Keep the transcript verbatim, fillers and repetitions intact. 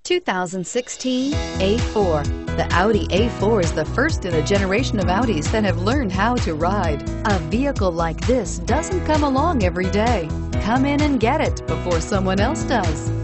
two thousand sixteen A four. The Audi A four is the first in a generation of Audis that have learned how to ride. A vehicle like this doesn't come along every day. Come in and get it before someone else does.